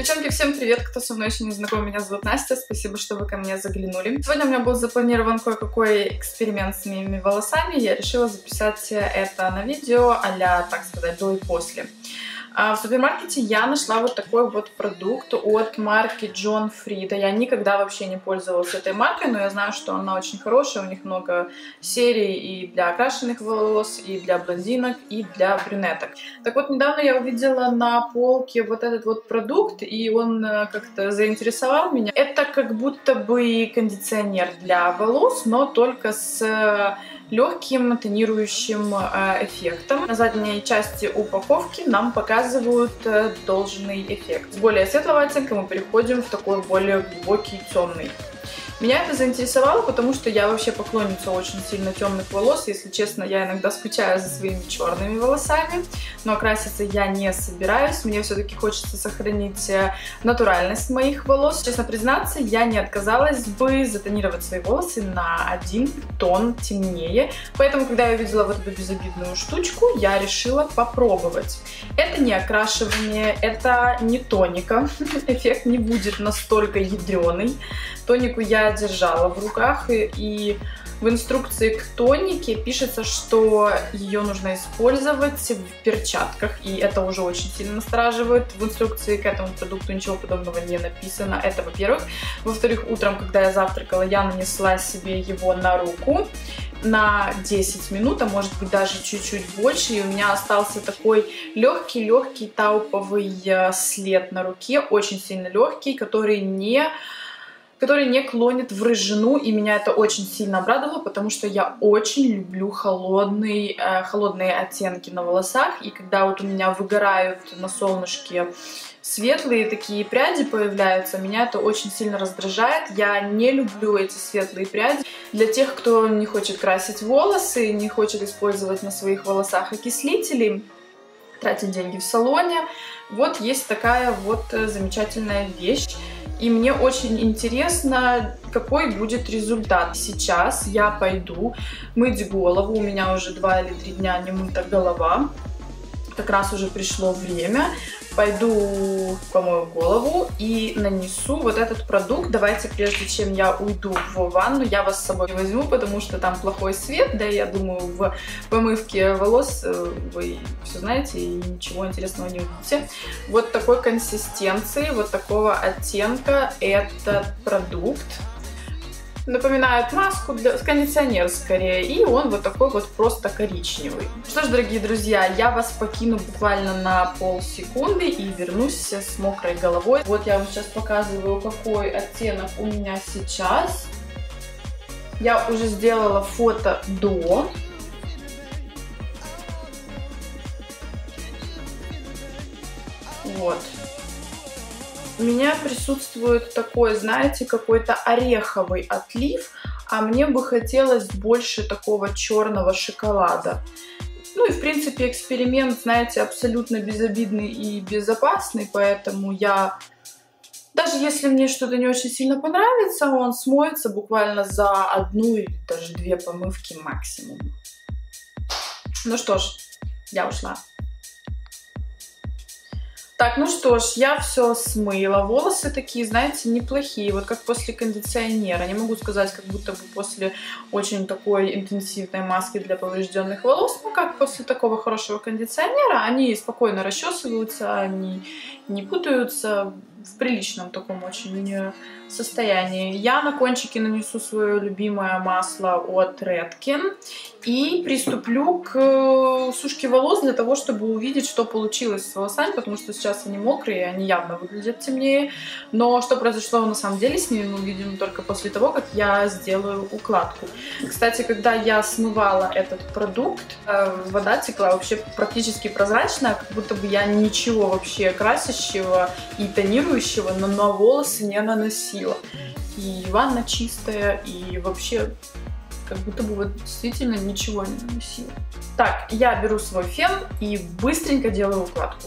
Девчонки, всем привет! Кто со мной еще не знаком, меня зовут Настя, спасибо, что вы ко мне заглянули. Сегодня у меня был запланирован кое-какой эксперимент с моими волосами, я решила записать это на видео а-ля, так сказать, до и после. В супермаркете я нашла вот такой вот продукт от марки John Frieda. Я никогда вообще не пользовалась этой маркой, но я знаю, что она очень хорошая. У них много серий и для окрашенных волос, и для блондинок, и для брюнеток. Так вот, недавно я увидела на полке вот этот вот продукт, и он как-то заинтересовал меня. Это как будто бы кондиционер для волос, но только с легким тонирующим эффектом. На задней части упаковки нам показывают должный эффект. С более светлого оттенка мы переходим в такой более глубокий темный. Меня это заинтересовало, потому что я вообще поклонница очень сильно темных волос. Если честно, я иногда скучаю за своими черными волосами, но краситься я не собираюсь. Мне все-таки хочется сохранить натуральность моих волос. Честно признаться, я не отказалась бы затонировать свои волосы на 1 тон темнее. Поэтому, когда я увидела вот эту безобидную штучку, я решила попробовать. Это не окрашивание, это не тоника. Эффект не будет настолько ядреный. Тонику я держала в руках, и в инструкции к тонике пишется, что ее нужно использовать в перчатках, и это уже очень сильно настораживает. В инструкции к этому продукту ничего подобного не написано, это во-первых. Во-вторых, утром, когда я завтракала, я нанесла себе его на руку на 10 минут, а может быть даже чуть-чуть больше, и у меня остался такой легкий тауповый след на руке, очень сильно легкий, который не клонит в рыжину, и меня это очень сильно обрадовало, потому что я очень люблю холодные оттенки на волосах, и когда вот у меня выгорают на солнышке светлые такие пряди появляются, меня это очень сильно раздражает. Я не люблю эти светлые пряди. Для тех, кто не хочет красить волосы, не хочет использовать на своих волосах окислители, тратить деньги в салоне, вот есть такая вот замечательная вещь. И мне очень интересно, какой будет результат. Сейчас я пойду мыть голову. У меня уже 2 или 3 дня не мыта голова. Как раз уже пришло время. Пойду помою голову и нанесу вот этот продукт. Давайте, прежде чем я уйду в ванну, я вас с собой возьму, потому что там плохой свет. Да, я думаю, в помывке волос вы все знаете и ничего интересного не увидите. Вот такой консистенции, вот такого оттенка этот продукт. Напоминает маску, кондиционер скорее, и он вот такой вот просто коричневый. Что ж, дорогие друзья, я вас покину буквально на полсекунды и вернусь с мокрой головой. Вот я вам сейчас показываю, какой оттенок у меня сейчас. Я уже сделала фото до. Вот. У меня присутствует такой, знаете, какой-то ореховый отлив, а мне бы хотелось больше такого черного шоколада. Ну и, в принципе, эксперимент, знаете, абсолютно безобидный и безопасный, поэтому я, даже если мне что-то не очень сильно понравится, он смоется буквально за 1 или даже 2 помывки максимум. Ну что ж, я ушла. Так, ну что ж, я все смыла. Волосы такие, знаете, неплохие, вот как после кондиционера. Не могу сказать, как будто бы после очень такой интенсивной маски для поврежденных волос, но как после такого хорошего кондиционера. Они спокойно расчесываются, они не путаются, в приличном таком очень состоянии. Я на кончике нанесу свое любимое масло от Redken и приступлю к сушке волос для того, чтобы увидеть, что получилось с волосами, потому что сейчас они мокрые, они явно выглядят темнее. Но что произошло на самом деле с ними, мы увидим только после того, как я сделаю укладку. Кстати, когда я смывала этот продукт, вода текла вообще практически прозрачная, как будто бы я ничего вообще красящего и тонирующего на волосы не наносила. И ванна чистая, и вообще как будто бы вот действительно ничего не наносила. Так, я беру свой фен и быстренько делаю укладку.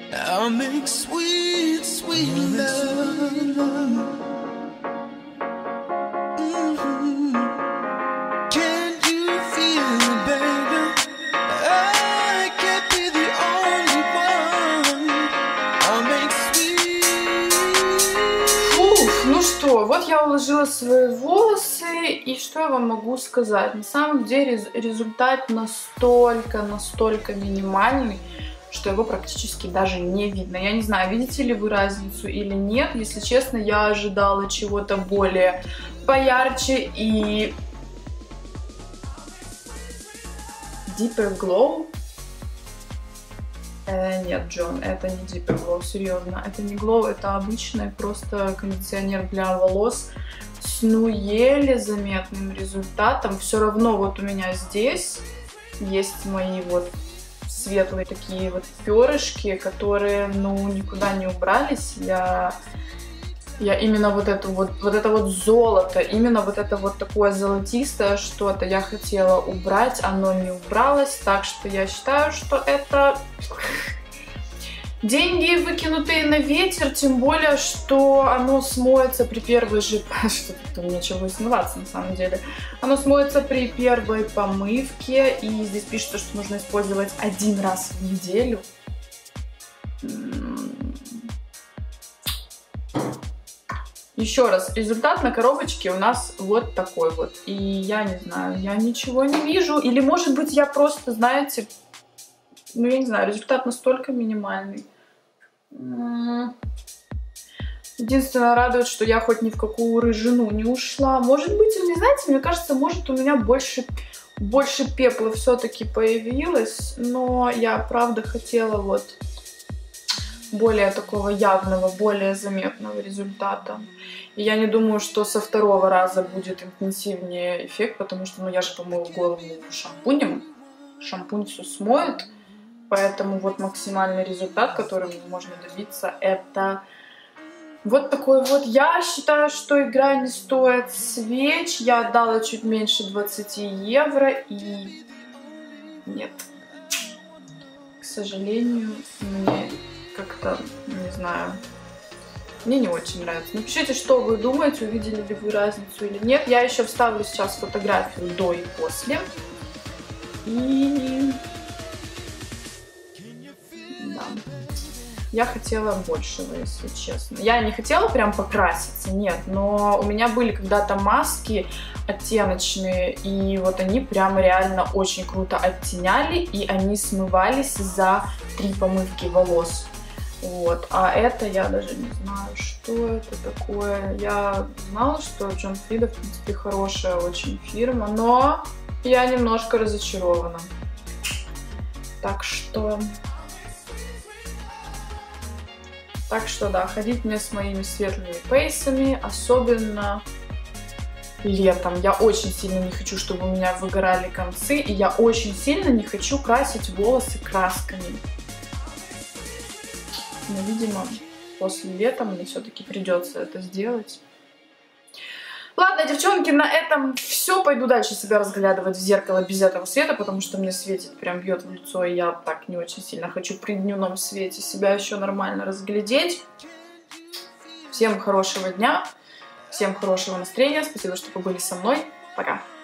I'll make sweet, sweet love. Can you feel it, baby? I can't be the only one. I'll make sweet. Фух, ну что, вот я уложила свои волосы, и что я вам могу сказать? На самом деле результат настолько минимальный, что его практически даже не видно. Я не знаю, видите ли вы разницу или нет. Если честно, я ожидала чего-то более поярче и... Deeper Glow? Нет, Джон, это не Deeper Glow, серьезно. Это не Glow, это обычный просто кондиционер для волос с еле заметным результатом. Все равно вот у меня здесь есть мои вот светлые такие вот перышки, которые, ну, никуда не убрались. Я именно вот это вот золото, именно вот это вот такое золотистое что-то я хотела убрать, оно не убралось, так что я считаю, что это деньги, выкинутые на ветер, тем более, что оно смоется при первой же... Что-то нечего смываться, на самом деле. Оно смоется при первой помывке, и здесь пишется, что нужно использовать 1 раз в неделю. Еще раз, результат на коробочке у нас вот такой вот. И я не знаю, я ничего не вижу. Или, может быть, я просто, знаете... Ну, я не знаю, результат настолько минимальный. Единственное, радует, что я хоть ни в какую рыжину не ушла. Может быть, не знаете, мне кажется, может, у меня больше пепла все-таки появилось. Но я, правда, хотела вот более такого явного, более заметного результата. И я не думаю, что со 2-го раза будет интенсивнее эффект, потому что, ну, я же помыла голову шампунем. Шампунь все смоет. Поэтому вот максимальный результат, который можно добиться, это вот такой вот. Я считаю, что игра не стоит свеч. Я отдала чуть меньше 20 евро и нет. К сожалению, мне как-то, не знаю, мне не очень нравится. Напишите, что вы думаете, увидели ли вы разницу или нет. Я еще вставлю сейчас фотографию до и после. И... Да. Я хотела большего, если честно. Я не хотела прям покраситься, нет, но у меня были когда-то маски оттеночные, и вот они прям реально очень круто оттеняли, и они смывались за 3 помывки волос. Вот, а это я даже не знаю, что это такое. Я знала, что Джон Фрида, в принципе, хорошая очень фирма, но я немножко разочарована. Так что да, ходить мне с моими светлыми фейсами, особенно летом. Я очень сильно не хочу, чтобы у меня выгорали концы, и я очень сильно не хочу красить волосы красками. Но, видимо, после лета мне все-таки придется это сделать. Ладно, девчонки, на этом все. Пойду дальше себя разглядывать в зеркало без этого света, потому что мне светит, прям бьет в лицо, и я так не очень сильно хочу при дневном свете себя еще нормально разглядеть. Всем хорошего дня, всем хорошего настроения. Спасибо, что побыли со мной. Пока.